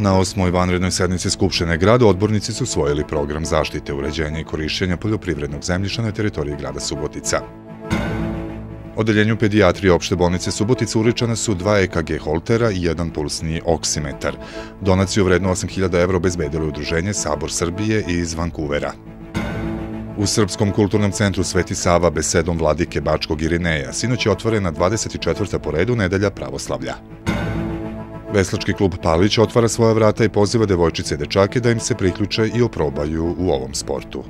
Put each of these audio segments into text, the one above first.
Na 8. vanrednoj sednici Skupštine grada odbornici su usvojili program zaštite, uređenja i korišćenja poljoprivrednog zemljišta na teritoriji grada Subotica. Odeljenju pedijatrije opšte bolnice Subotica uručena su 2 EKG holtera i 1 pulsni oksimetar. Donaciju vrednu 8.000 evra obezbedilo Udruženje Sabor Srbije iz Vancouvera. U Srpskom kulturnom centru Sveti Sava besedom vladike Bačkog Irineja sinoć je otvorena 24. po redu nedelja pravoslavlja. Veslački klub Palić otvara svoja vrata i poziva devojčice i dečake da im se priključe i oprobaju u ovom sportu.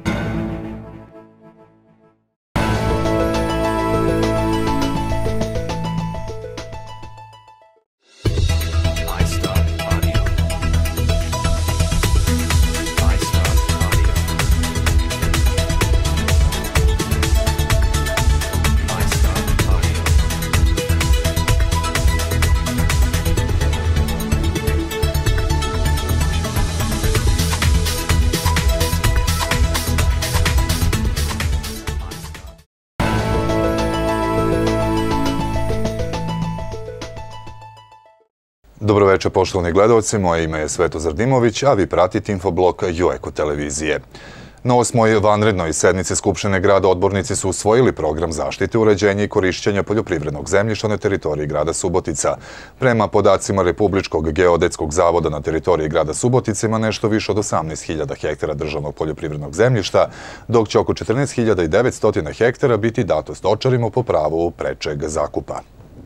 Dobroveče, poštovani gledalci, moje ime je Svetozar Dimović, a vi pratite infoblog Jueko televizije. Na 8. vanrednoj sednici Skupštine grada odbornici su usvojili program zaštite, uređenja i korišćenja poljoprivrednog zemljišta na teritoriji grada Subotica. Prema podacima Republičkog geodetskog zavoda na teritoriji grada Subotica ima nešto više od 18.000 hektara državnog poljoprivrednog zemljišta, dok će oko 14.900 hektara biti dato stočarima po pravu prečeg zakupa.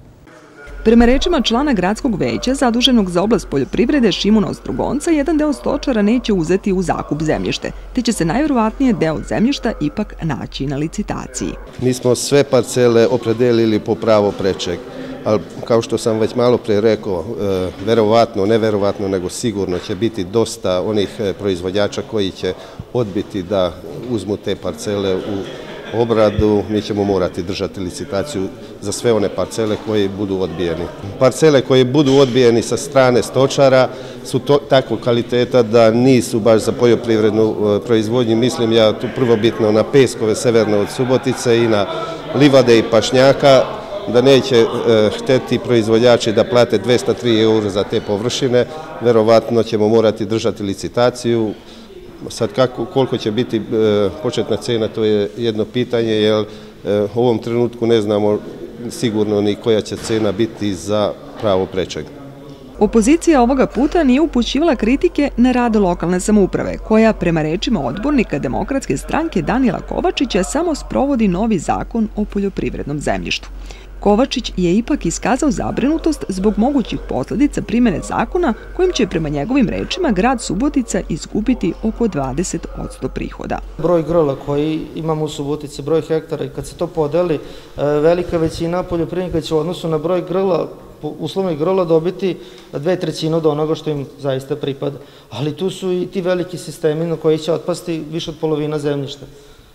Prema rečima člana gradskog veća zaduženog za oblast poljoprivrede Šimuna Ostrugonca, jedan deo stočara neće uzeti u zakup zemljište, te će se najverovatnije deo zemljišta ipak naći na licitaciji. Mi smo sve parcele opredelili po pravo prečeg, ali kao što sam već malo pre rekao, verovatno, ne verovatno, nego sigurno će biti dosta onih proizvođača koji će odbiti da uzmu te parcele u obradu. Mi ćemo morati držati licitaciju za sve one parcele koje budu odbijeni. Parcele koje budu odbijeni sa strane stočara su takvog kvaliteta da nisu baš za poljoprivrednu proizvodnju. Mislim ja tu prvobitno na peskove severno od Subotice i na livade i pašnjaka, da neće hteti proizvođači da plate 203 eura za te površine. Verovatno ćemo morati držati licitaciju. Sad koliko će biti početna cena, to je jedno pitanje, jer u ovom trenutku ne znamo sigurno ni koja će cena biti za pravo prečeg. Opozicija ovoga puta nije upućivala kritike na rad lokalne samouprave, koja prema rečima odbornika Demokratske stranke Danila Kovačića samo sprovodi novi zakon o poljoprivrednom zemljištu. Kovačić je ipak iskazao zabrinutost zbog mogućih posledica primjene zakona kojim će prema njegovim rečima grad Subotica izgubiti oko 20% prihoda. Broj grla koji imamo u Subotici, broj hektara, i kad se to podeli, velika većina poljoprivrednika će u odnosu na broj grla, uslovnih grla, dobiti 2/3 od onoga što im zaista pripada. Ali tu su i ti veliki sistemi na koji će otpasti više od polovina zemljišta.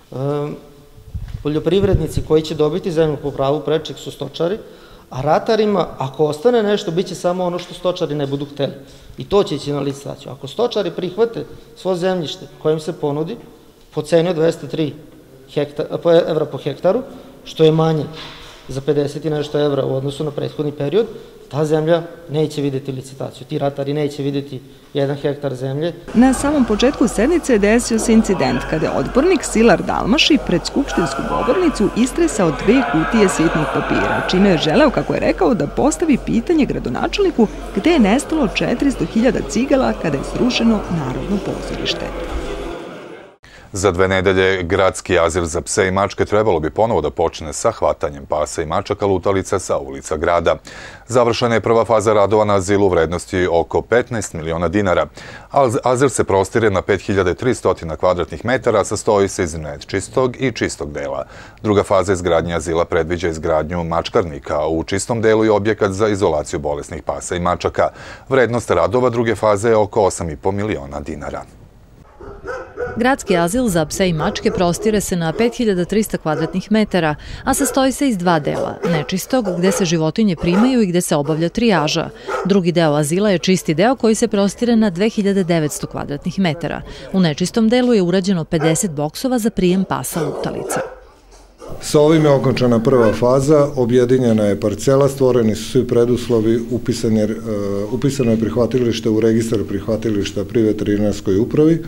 Poljoprivrednici koji će dobiti zemlju po pravu prečeg su stočari, a ratarima, ako ostane nešto, bit će samo ono što stočari ne budu hteli. I to će ići na licitaciju. Ako stočari prihvate svo zemljište koje im se ponudi po ceni od 203 evra po hektaru, što je manje za 50 i nešto evra u odnosu na prethodni period, ta zemlja neće vidjeti licitaciju. Ti ratari neće vidjeti 1 hektar zemlje. Na samom početku sednice desio se incident kada je odbornik Silar Dalmaši pred skupštinsku govornicu istresao 2 kutije sitnih papira, čime je želeo, kako je rekao, da postavi pitanje gradonačelniku gde je nestalo 400.000 cigala kada je srušeno Narodno pozorište. Za 2 nedelje gradski azil za pse i mačke trebalo bi ponovo da počne sa hvatanjem pasa i mačaka lutalica sa ulica grada. Završena je prva faza radova na azilu u vrednosti oko 15 miliona dinara. Azil se prostire na 5300 kvadratnih metara, sastoji se iz nečistog i čistog dela. Druga faza izgradnje azila predviđa izgradnju mačkarnika, u čistom delu i objekat za izolaciju bolesnih pasa i mačaka. Vrednost radova druge faze je oko 8,5 miliona dinara. Gradski azil za pse i mačke prostire se na 5300 kvadratnih metara, a sastoji se iz 2 dela, nečistog gde se životinje primaju i gde se obavlja trijaža. Drugi deo azila je čisti deo koji se prostire na 2900 kvadratnih metara. U nečistom delu je urađeno 50 boksova za prijem pasa lutalica. Sa ovim je okončana prva faza, objedinjena je parcela, stvoreni su svi preduslovi, upisano je prihvatilište u registar prihvatilišta pri veterinarskoj upravi.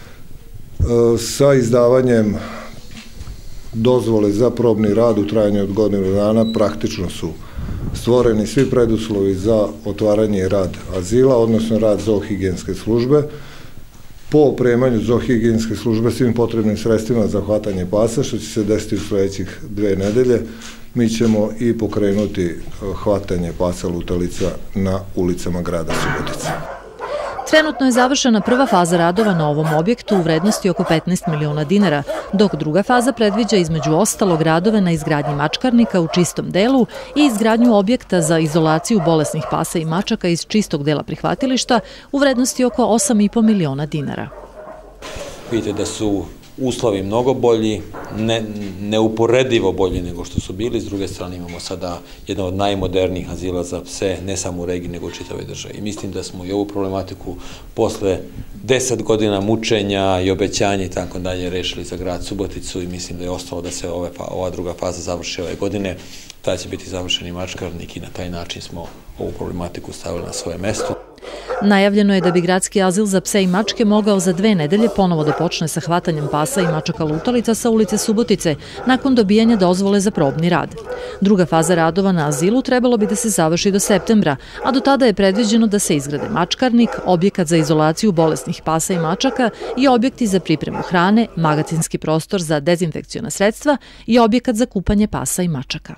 Sa izdavanjem dozvole za probni rad u trajanju od godinu dana praktično su stvoreni svi preduslovi za otvaranje i rad azila, odnosno rad zoohigijenske službe. Po opremanju zoohigijenske službe svim potrebnim sredstvima za hvatanje pasa, što će se desiti u sledećih 2 nedelje, mi ćemo i pokrenuti hvatanje pasa lutalica na ulicama grada Subotice. Trenutno je završena prva faza radova na ovom objektu u vrednosti oko 15 miliona dinara, dok druga faza predviđa između ostalog radove na izgradnji mačkarnika u čistom delu i izgradnju objekta za izolaciju bolesnih pasa i mačaka iz čistog dela prihvatilišta u vrednosti oko 8,5 miliona dinara. Vidite da su uslovi mnogo bolji, neuporedivo bolji nego što su bili. S druge strane imamo sada jedan od najmodernijih azila za pse, ne samo u regiji, nego u čitavoj državi. I mislim da smo i ovu problematiku posle 10 godina mučenja i obećanja i tako dalje rešili za grad Suboticu i mislim da je ostalo da se ova druga faza završi ove godine. Tada će biti završen i mačkarnik i na taj način smo ovu problematiku stavili na svoje mesto. Najavljeno je da bi gradski azil za pse i mačke mogao za 2 nedelje ponovo da počne sa hvatanjem pasa i mačaka lutalica sa ulice Subotice, nakon dobijanja dozvole za probni rad. Druga faza radova na azilu trebalo bi da se završi do septembra, a do tada je predviđeno da se izgrade mačkarnik, objekat za izolaciju bolesnih pasa i mačaka i objekti za pripremu hrane, magacinski prostor za dezinfekciona sredstva i objekat za kupanje pasa i mačaka.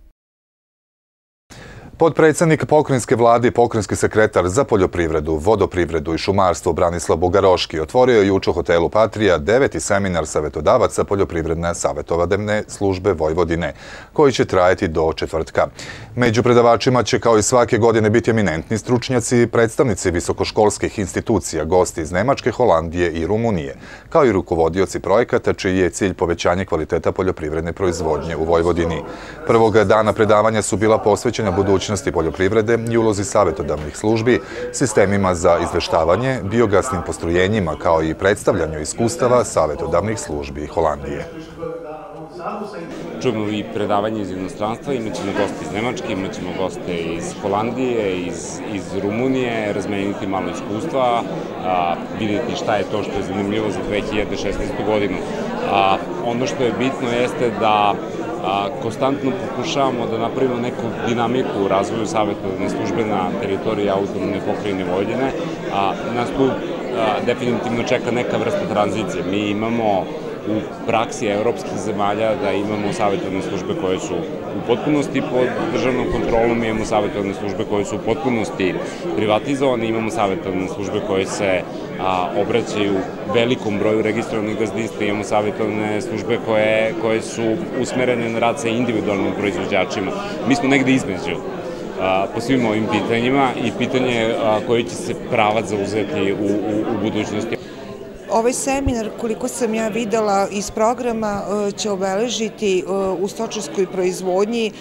Potpredsednik pokrajinske vlade i pokrajinski sekretar za poljoprivredu, vodoprivredu i šumarstvo Branislav Bugaroški otvorio je juče u hotelu Patrija 9. seminar savetodavaca poljoprivredne savetovadavne službe Vojvodine, koji će trajati do četvrtka. Među predavačima će kao i svake godine biti eminentni stručnjaci, predstavnici visokoškolskih institucija, gosti iz Nemačke, Holandije i Rumunije, kao i rukovodioci projekata čiji je cilj povećanje kvaliteta poljoprivredne proizvodnje u Vojvodini. Prvog dana predavanja su bila posvećena budućnosti poljoprivrede i ulozi savetodavnih službi, sistemima za izveštavanje, biogasnim postrojenjima, kao i predstavljanju iskustava savetodavnih službi Holandije. Čujemo i predavanje iz inostranstva, imat ćemo goste iz Nemačke, imat ćemo goste iz Holandije, iz Rumunije, razmeniti malo iskustva, vidjeti šta je to što je zanimljivo za 2016. godinu. Ono što je bitno jeste da konstantno pokušavamo da napravimo neku dinamiku u razvoju savetodavne službe na teritoriji autonomne pokrajine Vojvodine. Nas tu definitivno čeka neka vrsta tranzicije. Mi imamo u praksi evropskih zemalja da imamo savetodavne službe koje su u potpunosti pod državnom kontrolom, imamo savetodavne službe koje su u potpunosti privatizovane, imamo savetodavne službe koje se obraćaju velikom broju registrovanih gazdinstva, imamo savetodavne službe koje su usmerene na rad sa individualnim proizvođačima. Mi smo negde između po svim ovim pitanjima i pitanje koji će se pravac zauzeti u budućnosti. Ovaj seminar, koliko sam ja videla iz programa, će obeležiti u stočarskoj proizvodnji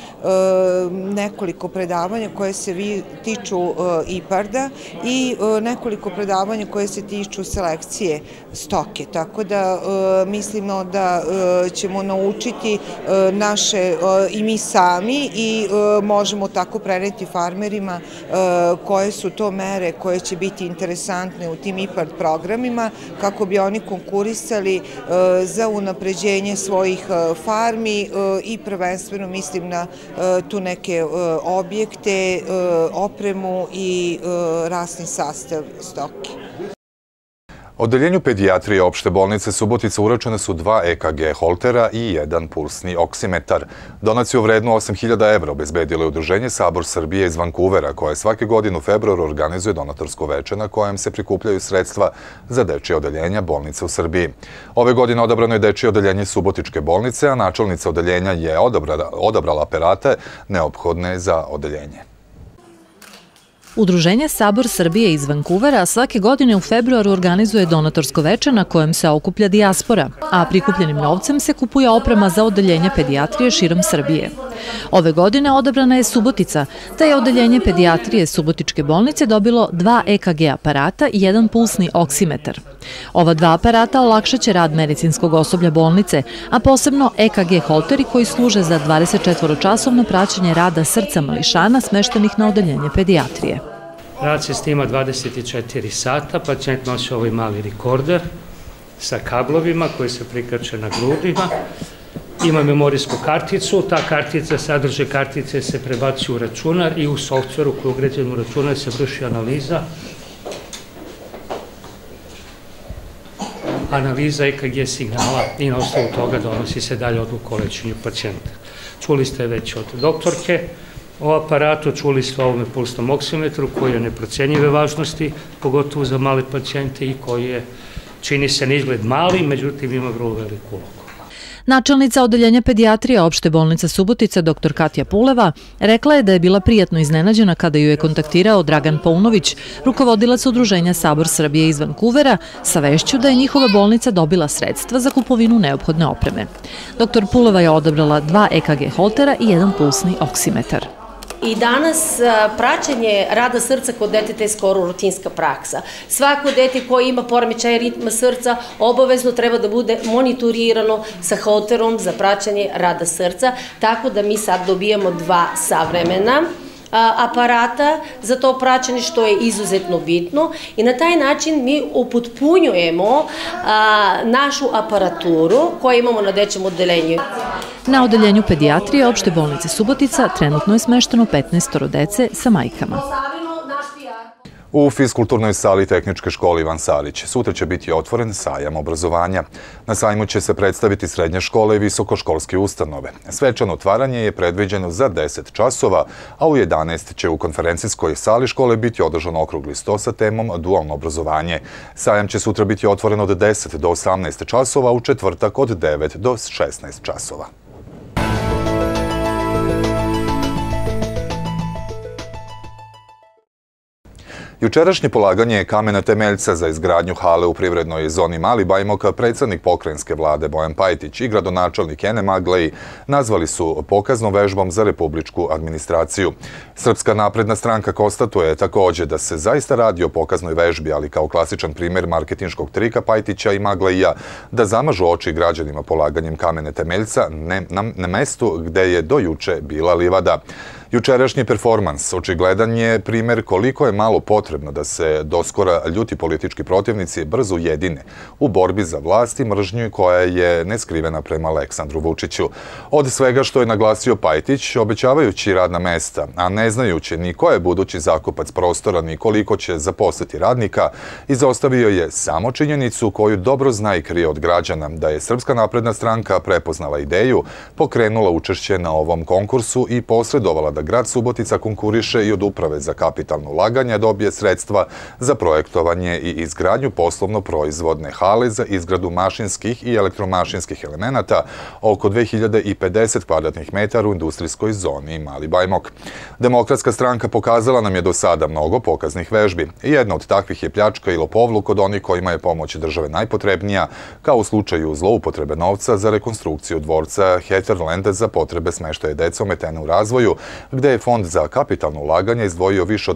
nekoliko predavanja koje se tiču IPARD-a i nekoliko predavanja koje se tiču selekcije stoke. Tako da mislimo da ćemo naučiti naše i mi sami i možemo tako preneti farmerima koje su to mere koje će biti interesantne u tim IPARD programima, kako bi oni konkurisali za unapređenje svojih farmi i prvenstveno mislim na tu neke objekte, opremu i rasni sastav stoke. Odeljenju pedijatrije opšte bolnice Subotica uračene su 2 EKG holtera i 1 pulsni oksimetar. Donaciju vrednu 8.000 evra obezbedilo je Udruženje Sabor Srbije iz Vankuvera, koje svake godine u februaru organizuje donatorsko veče na kojem se prikupljaju sredstva za dečije odeljenja bolnice u Srbiji. Ove godine odabrano je dečije odeljenje Subotičke bolnice, a načelnica odeljenja je odabrala aparate neophodne za odeljenje. Udruženje Sabor Srbije iz Vankuvera svake godine u februaru organizuje donatorsko veče na kojem se okuplja dijaspora, a prikupljenim novcem se kupuje oprema za odeljenje pedijatrije širom Srbije. Ove godine odabrana je Subotica, te je odeljenje pedijatrije Subotičke bolnice dobilo 2 EKG aparata i 1 pulsni oksimetar. Ova 2 aparata olakšat će rad medicinskog osoblja bolnice, a posebno EKG holteri koji služe za 24-časovno praćenje rada srca mališana smeštenih na odeljenje pedijatrije. Rad se snima 24 sata, pacijent nosi ovaj mali rekorder sa kablovima koji se prikače na grudima. Ima memorijsku karticu, ta kartica, sadržaj kartice se prebaci u računar i u softveru koji je ugrađen u računar se vrši analiza EKG signala i na osnovu toga donosi se dalje odluka o lečenju pacijenta. Čuli ste već od doktorke o aparatu, čuli ste o ovome pulsnom oksimetru koji je neprocenjive važnosti, pogotovo za male pacijente i koji je, čini se na izgled mali, međutim ima vrlo veliku ulogu. Načelnica odeljenja pedijatrije Opšte bolnice Subotica, dr. Katja Puleva, rekla je da je bila prijatno iznenađena kada ju je kontaktirao Dragan Paunović, rukovodilac udruženja Sabor Srbije iz Vankuvera, sa vešću da je njihova bolnica dobila sredstva za kupovinu neophodne opreme. Dr. Puleva je odabrala 2 EKG holtera i 1 pulsni oksimetar. I danas praćenje rada srca kod deteta je skoro rutinska praksa. Svako dete koje ima poremećaj ritma srca obavezno treba da bude monitorirano sa holterom za praćenje rada srca, tako da mi sad dobijamo 2 savremena aparata za to praćenje, što je izuzetno bitno, i na taj način mi upotpunjujemo našu aparaturu koju imamo na dečjem odeljenju. Na odeljenju pedijatrije Opšte bolnice Subotica trenutno je smešteno 15 dece sa majkama. U fiskulturnoj sali Tehničke škole Ivan Sarić sutra će biti otvoren sajam obrazovanja. Na sajmu će se predstaviti srednje škole i visokoškolske ustanove. Svečano otvaranje je predviđeno za 10 časova, a u 11 će u konferencijskoj sali škole biti održan okrugli sto sa temom dualno obrazovanje. Sajam će sutra biti otvoren od 10 do 18 časova, u četvrtak od 9 do 16 časova. Jučerašnje polaganje kamena temeljca za izgradnju hale u privrednoj zoni Mali Bajmok predsjednik pokrajinske vlade Bojan Pajtić i gradonačelnik Ene Magleji nazvali su pokaznom vežbom za republičku administraciju. Srpska napredna stranka konstatuje također da se zaista radi o pokaznoj vežbi, ali kao klasičan primjer marketinškog trika Pajtića i Maglejija da zamažu oči građanima polaganjem kamene temeljca na mestu gde je do juče bila livada. Jučerašnji performans očigledan je primjer koliko je malo potrebno da se doskora ljuti politički protivnici brzo ujedine u borbi za vlast i mržnju koja je neskrivena prema Aleksandru Vučiću. Od svega što je naglasio Pajtić, obećavajući radna mesta, a ne znajući ni ko je budući zakupac prostora ni koliko će zaposliti radnika, izostavio je samo činjenicu koju dobro zna i krije od građana, da je Srpska napredna stranka prepoznala ideju, pokrenula učešće na ovom konkursu i posredovala da grad Subotica konkuriše i od Uprave za kapitalno ulaganje dobije sredstva za projektovanje i izgradnju poslovno-proizvodne hale za izgradu mašinskih i elektromašinskih elemenata oko 2050 kvadratnih metara u industrijskoj zoni Mali Bajmok. Demokratska stranka pokazala nam je do sada mnogo pokaznih vežbi. Jedna od takvih je pljačka i lopovluk od onih kojima je pomoć države najpotrebnija, kao u slučaju zloupotrebe novca za rekonstrukciju dvorca Heterlanda za potrebe smeštaja dece ometene u razvoju, gde je Fond za kapitalno ulaganje izdvojio više od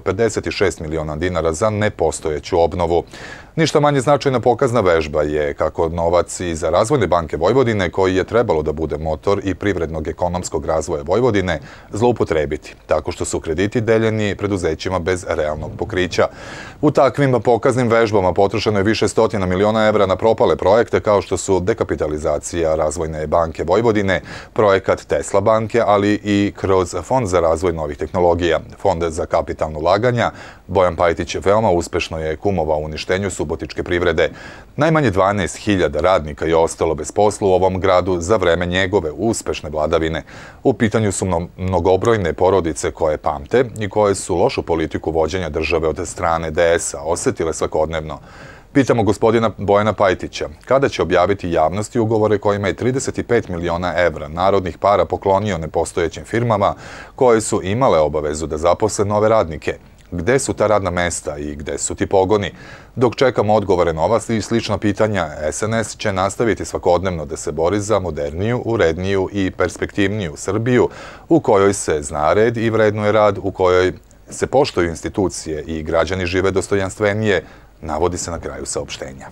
156 miliona dinara za nepostojeću obnovu. Ništa manje značajna pokazna vežba je kako novac iz Razvojne banke Vojvodine, koji je trebalo da bude motor i privrednog ekonomskog razvoja Vojvodine, zloupotrebiti, tako što su krediti deljeni preduzećima bez realnog pokrića. U takvim pokaznim vežbama potrošeno je više stotina miliona evra na propale projekte kao što su dekapitalizacija Razvojne banke Vojvodine, projekat Tesla banke, ali i kroz Fond za razvoj novih tehnologija. Fond za kapitalno ulaganja Bojan Pajtić veoma uspešno je kumovao uništenju subotičke privrede. Najmanje 12.000 radnika je ostalo bez posla u ovom gradu za vreme njegove uspešne vladavine. U pitanju su mnogobrojne porodice koje pamte i koje su lošu politiku vođenja države od strane DS-a osetile svakodnevno. Pitamo gospodina Bojana Pajtića kada će objaviti javnosti ugovore kojima je 35 miliona evra narodnih para poklonio nepostojećim firmama koje su imale obavezu da zaposle nove radnike. Gde su ta radna mesta i gde su ti pogoni? Dok čekamo odgovore na ova i slična pitanja, SNS će nastaviti svakodnevno da se bori za moderniju, uredniju i perspektivniju Srbiju u kojoj se zna red i vrednuje rad, u kojoj se poštuju institucije i građani žive dostojanstvenije, navodi se na kraju saopštenja.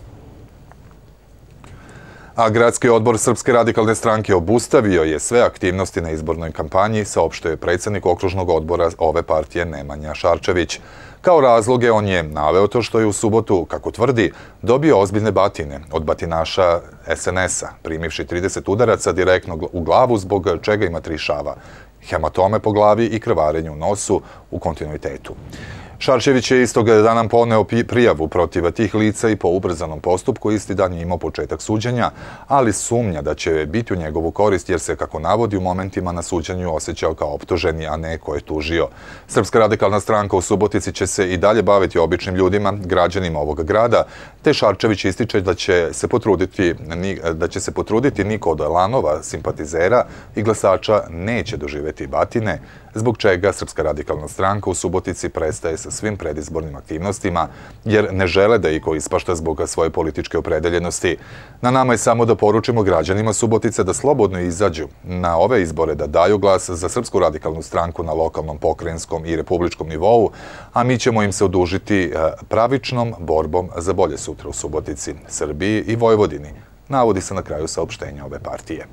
A Gradski odbor Srpske radikalne stranke obustavio je sve aktivnosti na izbornoj kampanji, saopštio je predsjednik okružnog odbora ove partije Nemanja Šarčević. Kao razloge on je naveo to što je u subotu, kako tvrdi, dobio ozbiljne batine od batinaša SNS-a, primivši 30 udaraca direktno u glavu, zbog čega ima 3 šava, hematome po glavi i krvarenje u nosu u kontinuitetu. Šarčević je istog dana podneo prijavu protiv tih lica i po ubrzanom postupku isti dan je imao početak suđenja, ali sumnja da će biti u njegovu korist jer se, kako navodi, u momentima na suđenju osjećao kao optuženi, a ne ko je tužio. Srpska radikalna stranka u Subotici će se i dalje baviti običnim ljudima, građanima ovog grada, te Šarčević ističe da će se potruditi niko od lanova, simpatizera i glasača neće doživeti batine, zbog čega Srpska radikalna stranka u Subotici prestaje sa svim predizbornim aktivnostima, jer ne žele da iko ispašta zbog svoje političke opredeljenosti. Na nama je samo da poručimo građanima Subotice da slobodno izađu na ove izbore, da daju glas za Srpsku radikalnu stranku na lokalnom, pokrajinskom i republičkom nivou, a mi ćemo im se odužiti pravičnom borbom za bolje sutra u Subotici, Srbiji i Vojvodini, navodi se na kraju saopštenja ove partije.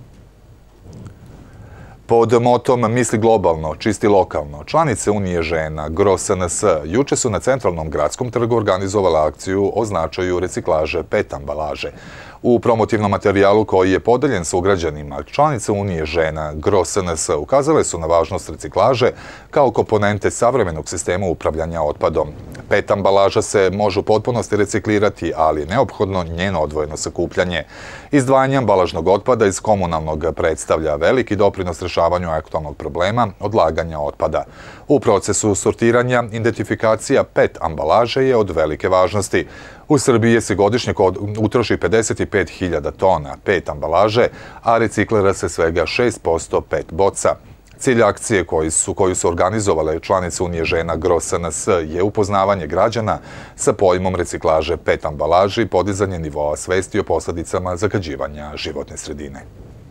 Pod motom Misli globalno, čisti lokalno, članice Unije žena, GRO SNS, juče su na Centralnom gradskom trgu organizovale akciju o značaju reciklaže PET ambalaže. U promotivnom materijalu koji je podeljen sugrađanima, članice Unije žena, GRO SNS, ukazale su na važnost reciklaže kao komponente savremenog sistema upravljanja otpadom. PET ambalaža se može u potpunosti reciklirati, ali je neophodno njeno odvojeno sakupljanje. Izdvajanje ambalažnog otpada iz komunalnog predstavlja veliki doprinos rešavanju aktualnog problema odlaganja otpada. U procesu sortiranja identifikacija PET ambalaže je od velike važnosti. U Srbiji se godišnje utroši 55.000 tona PET ambalaže, a reciklira se svega 6% PET boca. Cilj akcije koju su organizovale članice Unije žena GRO SNS je upoznavanje građana sa pojmom reciklaže PET ambalaže i podizanje nivoa svesti o posledicama zagađivanja životne sredine.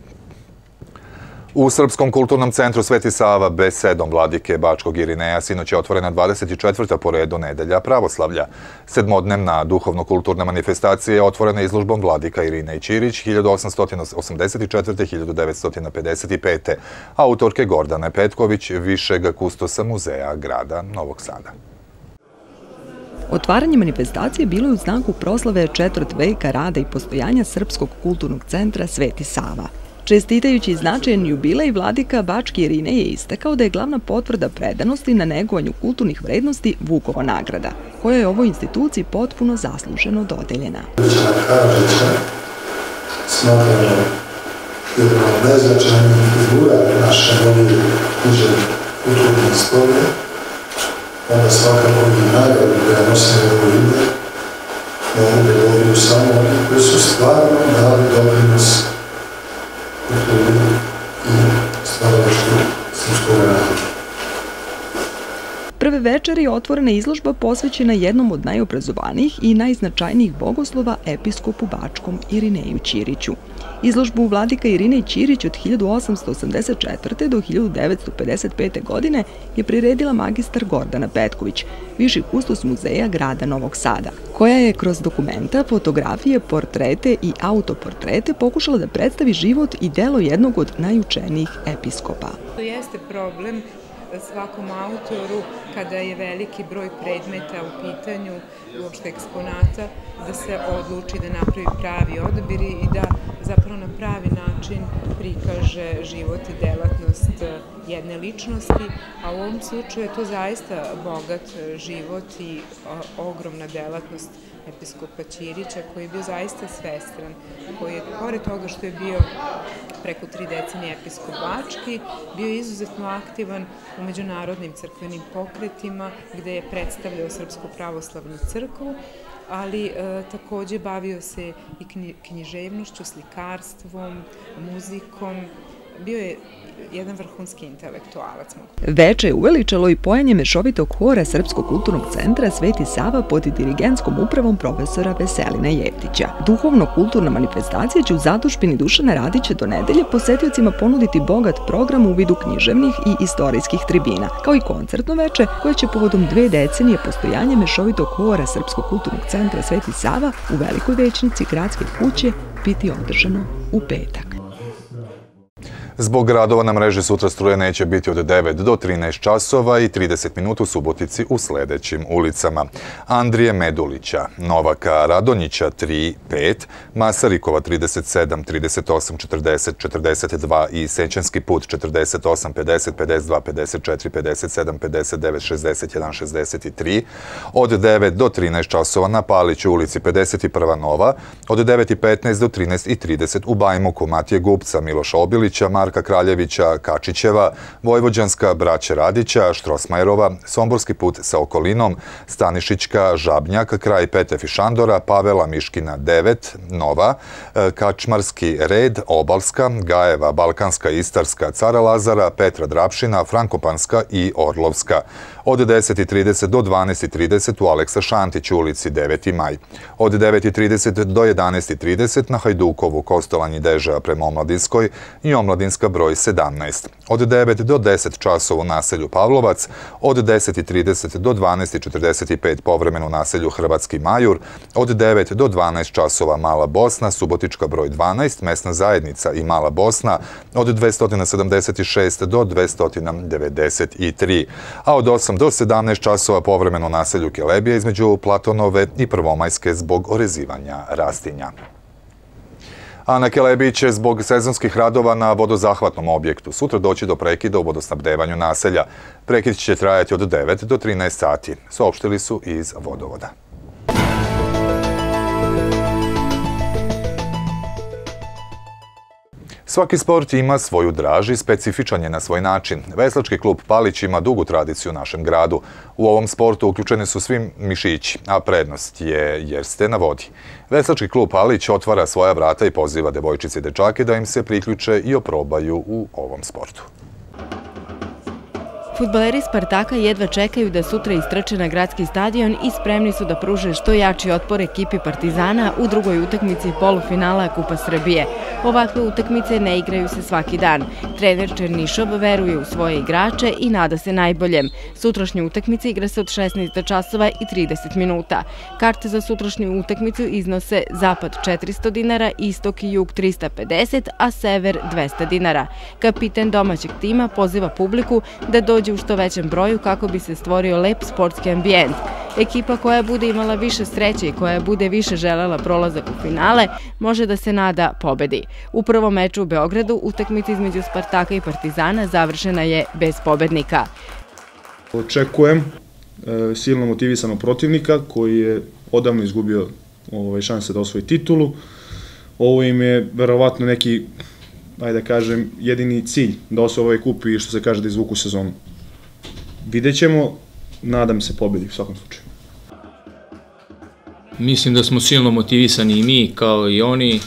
U Srpskom kulturnom centru Sveti Sava besedom vladike Bačkog Irineja sinoć je otvorena 24. po redu nedelja pravoslavlja. Sedmodnevna duhovno-kulturna manifestacija je otvorena izložbom vladika Irinej Ćirić 1884-1955. Autorke Gordane Petković, višeg kustosa muzeja grada Novog Sada. Otvaranje manifestacije bilo je u znaku proslave četvrt veka rada i postojanja Srpskog kulturnog centra Sveti Sava. Čestitajući značajan jubilej, vladika Bački Irinej je istakao da je glavna potvrda predanosti na negovanju kulturnih vrednosti Vukova nagrada, koja je ovoj instituciji potpuno zasluženo dodeljena. Smatramo jednom od najznačajnijih figura naše novije tuđe kulturne istorije, onda svakako i nagradu koja nosi ovo ime, mogu da dobiju samo oni koji su stvarno dali doprinos kulturi i stvaralaštvu srpskog naroda. Prve večeri je otvorena izložba posvećena jednom od najobrazovanijih i najznačajnijih bogoslova, episkopu Bačkom Irineju Ćiriću. Izložbu vladika Irinej Ćirić od 1884. do 1955. godine je priredila magistar Gordana Petković, viši kustos muzeja grada Novog Sada, koja je kroz dokumenta, fotografije, portrete i autoportrete pokušala da predstavi život i delo jednog od najučenijih episkopa. To jeste problem svakom autoru kada je veliki broj predmeta u pitanju, uopšte eksponata, da se odluči da napravi pravi odabir i da zapravo na pravi način prikaže život i delatnost jedne ličnosti, a u ovom slučaju je to zaista bogat život i ogromna delatnost episkopa Ćirića, koji je bio zaista svestran, koji je, pored toga što je bio preko 3 decenije episkop Bački, bio izuzetno aktivan u međunarodnim crkvenim pokretima, gde je predstavljao Srpsku pravoslavnu crkvu, ali takođe bavio se i književnošću, slikarstvom, muzikom, bio je jedan vrhunski intelektualac. Veče je uveličalo i pojanje mešovitog hora Srpskog kulturnog centra Sveti Sava pod dirigentskom upravom profesora Veselina Jeftića. Duhovno-kulturna manifestacija će u zadužbini Dušana Radića do nedelje posetiocima ponuditi bogat program u vidu književnih i istorijskih tribina, kao i koncertno veče koje će povodom 2 decenije postojanja mešovitog hora Srpskog kulturnog centra Sveti Sava u Velikoj većnici Gradske kuće biti održano u petak. Zbog radova na mreži sutra struje neće biti od 9 do 13 časova i 30 minuta u Subotici u sledećim ulicama. Andrije Medulića, Novaka Radonjića 3, 5, Masarikova 37, 38, 40, 42 i Sećanski put 48, 50, 52, 54, 57, 59, 61, 63. Od 9 do 13 časova na Paliću ulici 51. Nova, od 9:15 do 13:30 u Bajmoku Matije Gupca, Miloša Obilića, Marka Kraljevića, Kačićeva, Vojvođanska Braće Radića, Štrosmajerova, Somborski put sa okolinom, Stanišićka, Žabnjak, kraj Petef i Šandora, Pavela Miškina 9, Nova, Kačmarski red, Obalska, Gajeva, Balkanska, Istarska, Cara Lazara, Petra Drapšina, Frankopanska i Orlovska. Od 10:30 do 12:30 u Aleksa Šantić ulici 9. maj. Od 9:30 do 11:30 na Hajdukovu, Kostolanji Deža prema Omladinskoj i Omladinska broj 17. Od 9 do 10 časova u naselju Pavlovac, od 10:30 do 12:45 povremeno u naselju Hrvatski Majur, od 9 do 12 časova Mala Bosna, Subotička broj 12, mesna zajednica i Mala Bosna, od 276 do 293, a od 8 do 17 časova povremeno u naselju Kelebija između Platonove i Prvomajske zbog orezivanja rastinja. A na Kelebiji će zbog sezonskih radova na vodozahvatnom objektu sutra doći do prekida u vodosnabdevanju naselja. Prekid će trajati od 9 do 13 sati, saopštili su iz vodovoda. Svaki sport ima svoju draž i specifičan je na svoj način. Veslački klub Palić ima dugu tradiciju u našem gradu. U ovom sportu uključeni su svi mišići, a prednost je jer ste na vodi. Veslački klub Palić otvara svoja vrata i poziva devojčice i dečake da im se priključe i oprobaju u ovom sportu. Fudbaleri Spartaka jedva čekaju da sutra istrče na gradski stadion i spremni su da pruže što jači otpor ekipi Partizana u drugoj utakmici polufinala Kupa Srbije. Ovakve utakmice ne igraju se svaki dan. Trener Černišov veruje u svoje igrače i nada se najboljem. Sutrašnja utakmica igra se od 16 časova i 30 minuta. Karte za sutrašnju utakmicu iznose Zapad 400 dinara, Istok i Jug 350, a Sever 200 dinara. Kapiten domaćeg tima poziva publiku da dođe u što većem broju kako bi se stvorio lep sportski ambijent. Ekipa koja bude imala više sreće i koja bude više želela prolazak u finale može da se nada pobedi. U prvom meču u Beogradu utakmica između Spartaka i Partizana završena je bez pobednika. Očekujem silno motivisanog protivnika koji je odavno izgubio šanse da osvoji titulu. Ovo im je verovatno neki, ajde da kažem, jedini cilj da osvoje ovaj kup i što se kaže da izvuku sezonu. Vidjet ćemo, nadam se pobedi u svakom slučaju. Mislim da smo silno motivisani i mi kao i oni.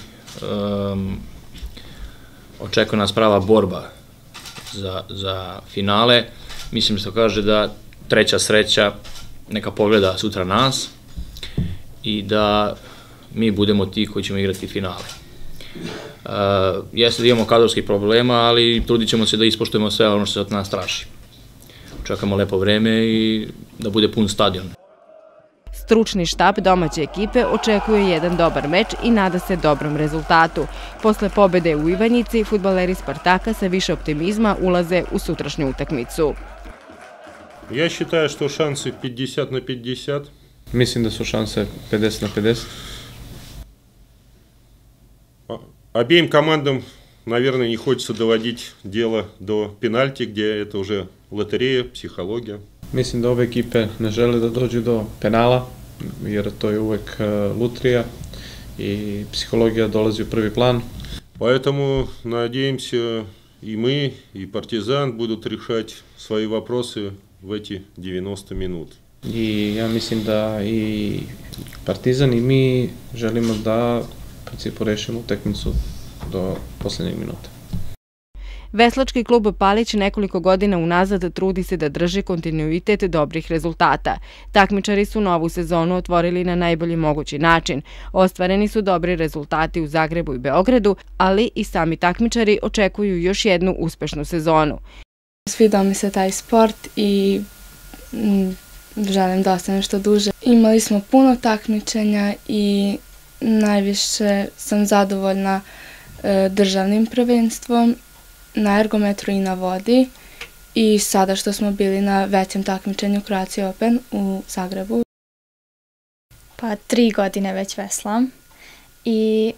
Očekuje nas prava borba za finale. Mislim što kaže da treća sreća neka pogleda sutra nas i da mi budemo ti koji ćemo igrati finale. Jeste da imamo kadrovskih problema, ali trudit ćemo se da ispoštujemo sve ono što se od nas traži. Čekamo lepo vreme i da bude pun stadion. Stručni štab domaće ekipe očekuje jedan dobar meč i nada se dobrom rezultatu. Posle pobede u Ivanjici, fudbaleri Spartaka sa više optimizma ulaze u sutrašnju utakmicu. Ja считаю, što šanse 50/50. Mislim da su šanse 50/50. Обеим командам, наверное, не хочется доводить дело до пенальти, где это уже лотерея, психология. Mislim da ove ekipe ne žele da dođu do penala, jer to je uvek lutrija i psihologija dolazi u prvi plan. Поэтому, надеемся, и мы, и Партизан будут решать свои вопросы в эти 90 минут. I ja mislim da i Partizan i mi želimo da u principu rešimo utakmicu do poslednjeg minuta. Veslački klub Palić nekoliko godina unazad trudi se da drži kontinuitet dobrih rezultata. Takmičari su novu sezonu otvorili na najbolji mogući način. Ostvareni su dobri rezultati u Zagrebu i Beogradu, ali i sami takmičari očekuju još jednu uspešnu sezonu. Svidao mi se taj sport i želim da ostane što duže. Imali smo puno takmičenja i najviše sam zadovoljna državnim prvenstvom na ergometru i na vodi i sada što smo bili na većem takmičenju Croatia Open u Zagrebu. Pa 3 godine već veslam i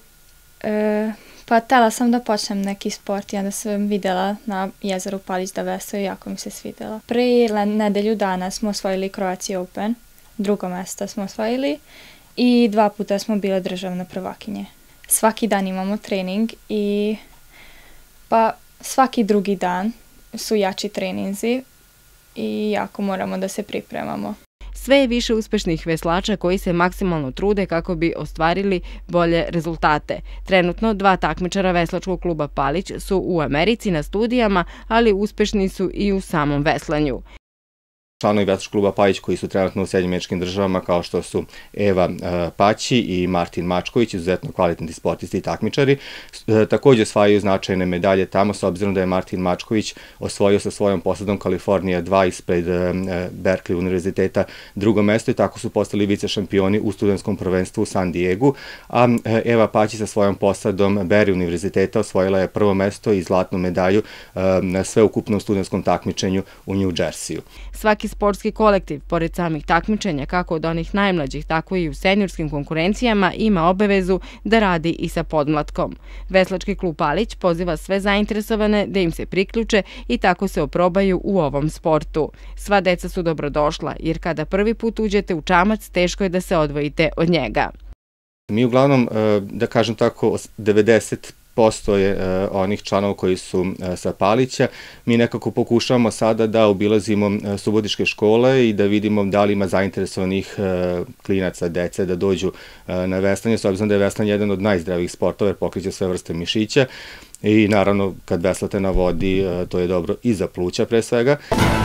pa htjela sam da počnem neki sport i onda sam vidjela na jezeru Palić da veslaju i jako mi se svidjela. Prije nedelju dana smo osvojili Croatia Open, 2. mjesto smo osvojili i 2 puta smo bile državne prvakinje. Svaki dan imamo trening i pa svaki drugi dan su jači treninzi i jako moramo da se pripremamo. Sve je više uspešnih veslača koji se maksimalno trude kako bi ostvarili bolje rezultate. Trenutno 2 takmičara veslačkog kluba Palić su u Americi na studijama, ali uspešni su i u samom veslanju. Članovi veslačkog kluba Palić koji su trenutno u Sjedinjenim Američkim Državama kao što su Eva Paći i Martin Mačković, izuzetno kvalitetni sportisti i takmičari, također osvajaju značajne medalje tamo, s obzirom da je Martin Mačković osvojio sa svojom posadom Kalifornija 2 ispred Berkeley univerziteta 2. mesto i tako su postali vice šampioni u studentskom prvenstvu u San Diegu, a Eva Paći sa svojom posadom Berkeley univerziteta osvojila je 1. mesto i zlatnu medalju na sveukupnom studentskom takmičenju u New Jerseyu. Svaki sportski kolektiv, pored samih takmičenja, kako od onih najmlađih, tako i u seniorskim konkurencijama, ima obavezu da radi i sa podmlatkom. Veslački klub Palić poziva sve zainteresovane da im se priključe i tako se oprobaju u ovom sportu. Sva deca su dobrodošla, jer kada prvi put uđete u čamac, teško je da se odvojite od njega. Mi uglavnom, da kažem tako, 90% je onih članova koji su sa Palića. Mi nekako pokušavamo sada da obilazimo subotičke škole i da vidimo da li ima zainteresovanih klinaca, dece da dođu na veslanje, s obzirom da je veslanje jedan od najzdravijih sportova jer pokreće sve vrste mišića i naravno kad veslate na vodi to je dobro i za pluća pre svega.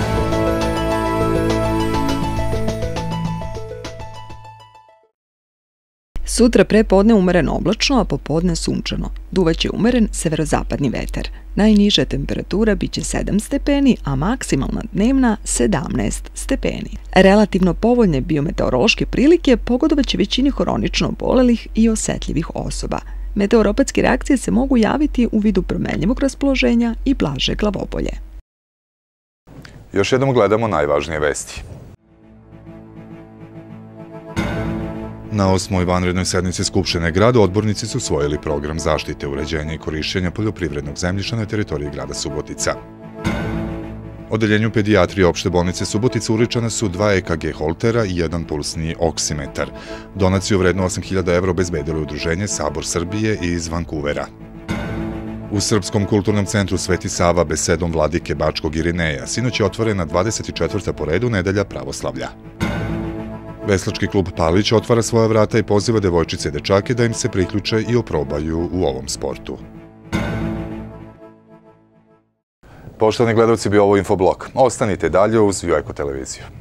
Sutra prepodne umereno oblačno, a popodne sunčano. Duvaće umeren severozapadni vetar. Najniža temperatura biće 7 stepeni, a maksimalna dnevna 17 stepeni. Relativno povoljne biometeorološke prilike pogodovaće većini hronično obolelih i osetljivih osoba. Meteoropatske reakcije se mogu javiti u vidu promenljivog raspoloženja i blaže glavobolje. Još jednom gledamo najvažnije vesti. Na 8. vanrednoj sednici Skupštine grada odbornici su usvojili program zaštite, uređenja i korišćenja poljoprivrednog zemljišta na teritoriji grada Subotica. Odeljenju pedijatrije opšte bolnice Subotica uručena su 2 EKG holtera i 1 pulsni oksimetar. Donaciju vrednu 8.000 € obezbedilo udruženje Sabor Srbije iz Vankuvera. U Srpskom kulturnom centru Sveti Sava besedom vladike Bačkog Irineja sinoć je otvorena 24. po redu nedelja pravoslavlja. Veslački klub Palić otvara svoja vrata i poziva devojčice i dečake da im se priključe i oprobaju u ovom sportu. Poštovani gledalci, bio ovo Infoblok. Ostanite dalje uz View Eko televiziju.